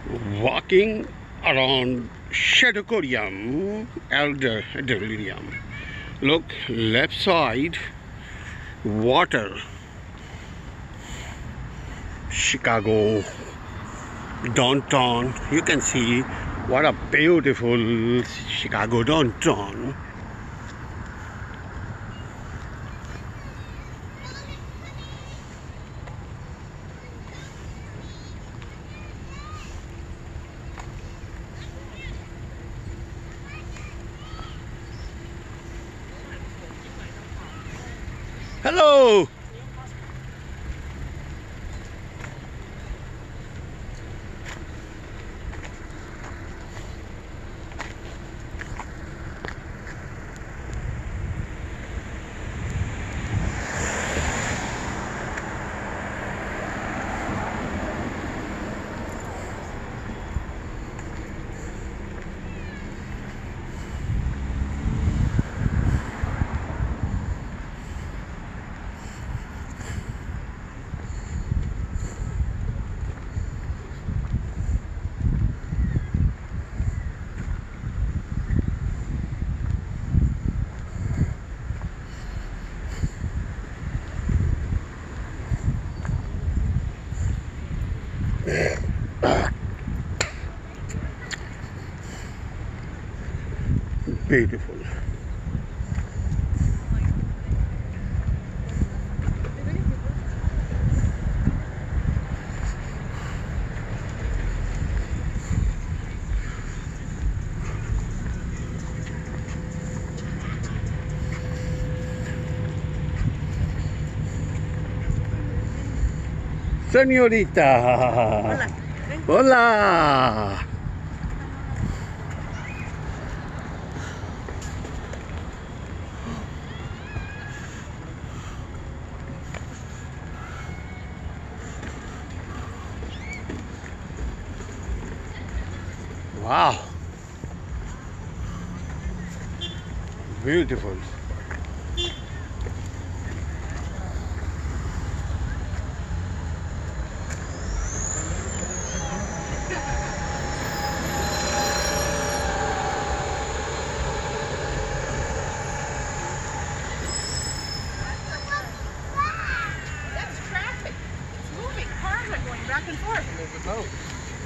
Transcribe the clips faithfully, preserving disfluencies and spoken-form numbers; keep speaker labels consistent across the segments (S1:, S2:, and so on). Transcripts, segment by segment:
S1: walking around Shedd Aquarium, Adler Planetarium. Look, left side, water, Chicago, downtown. You can see what a beautiful Chicago downtown. Hello! Beautiful. Señorita. Hola. Hola. Wow, beautiful.
S2: That's traffic. It's moving. Cars are going back and forth. There's a boat.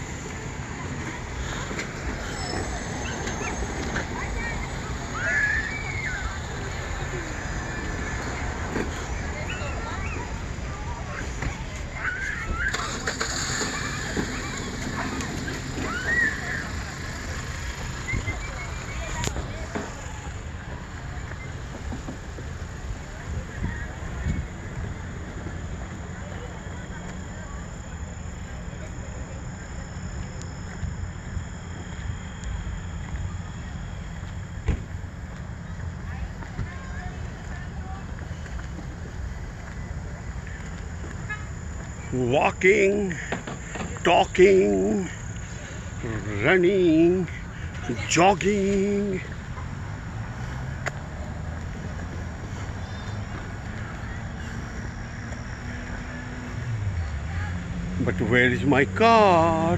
S1: Walking, talking, running, jogging. But where is my car?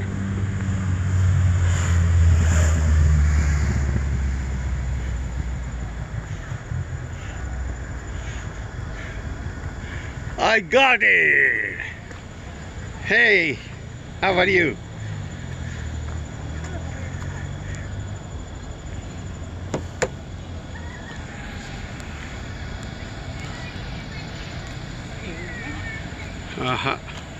S1: I got it! Hey, how are you? Uh-huh.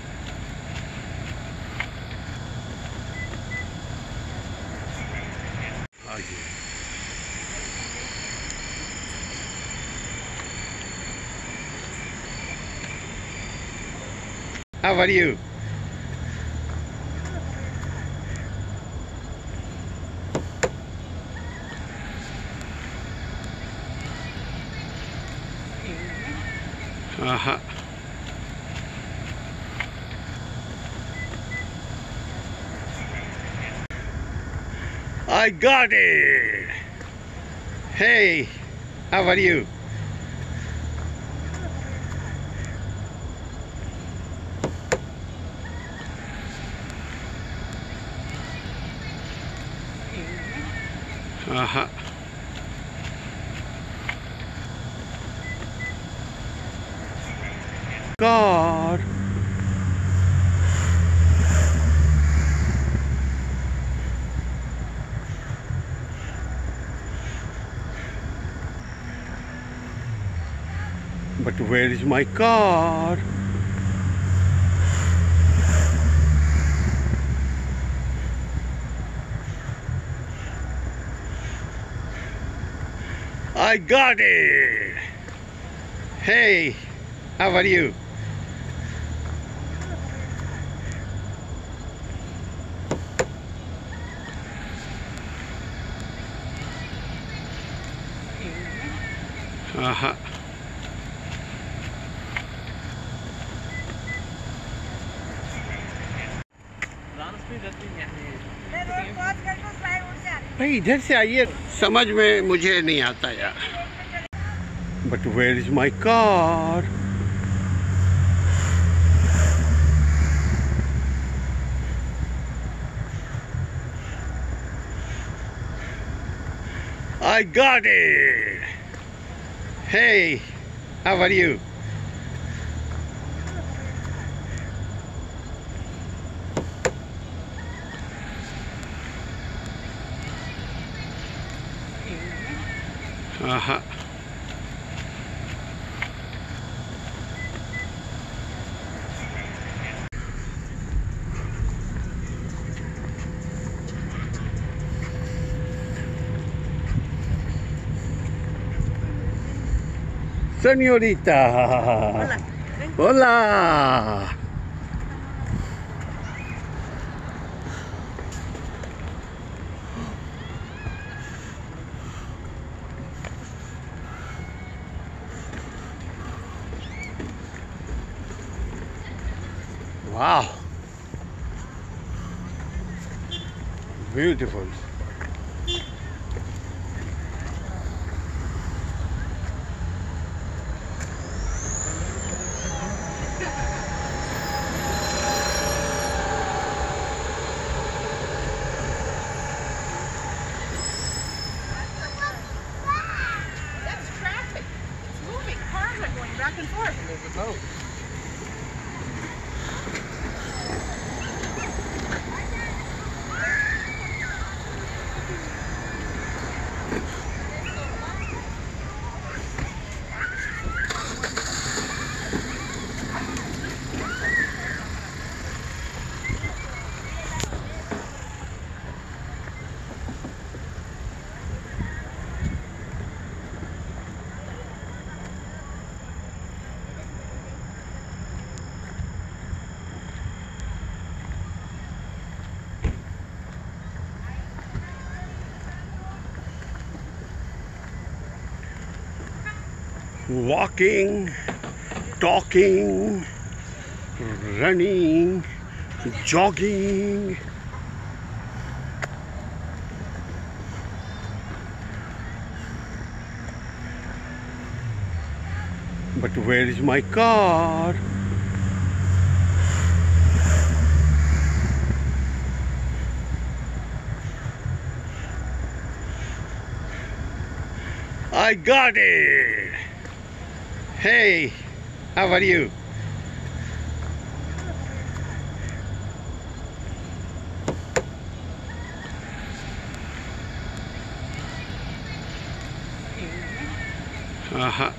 S1: How are you? Uh-huh. I got it! Hey, how are you? आहा God. But where is my car? I got it! Hey, how are you? Aha. भाई इधर से आइए, समझ में मुझे नहीं आता यार। But where is my car? I got it! Hey, how are you? Aha. Señorita.
S2: Hola.
S1: Hola. Wow. Beautiful.
S2: Back and forth. And there's a boat.
S1: Walking, talking, running, jogging. But where is my car? I got it! Hey, how are you? Aha.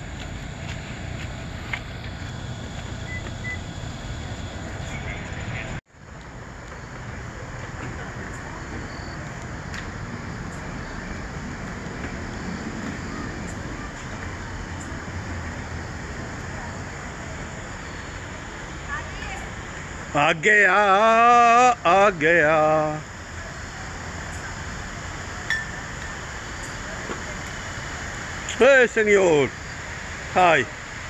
S1: आ गया आ गया Hey senor, hi,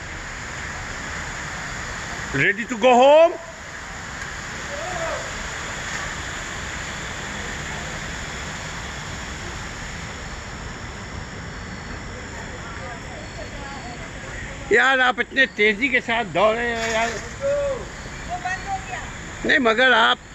S1: ready to go home? यार आप इतने तेजी के साथ दौड़े हो यार। नहीं मगर आप